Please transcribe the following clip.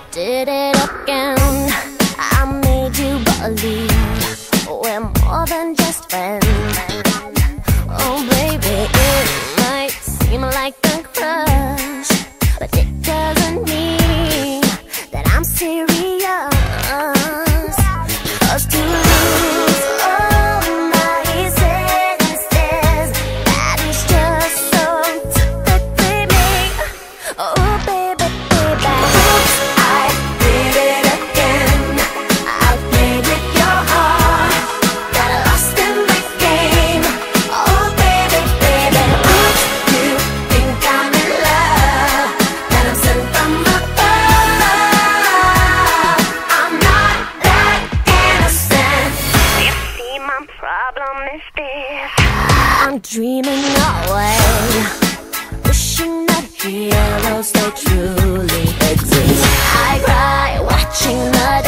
did it again. I made you believe we're more than just friends. Oh baby, it might seem like a crush, but it doesn't mean that I'm serious. 'Cause to lose all my senses, that is just so typically me. Oh baby, baby, oops, I did it again. I played with your heart, got lost in the game. Oh baby, baby, oops, you think I'm in love, that I'm sent from above. I'm not that innocent. You see, my problem is this: I'm dreaming away, wishing that heroes they truly exist. I cry watching the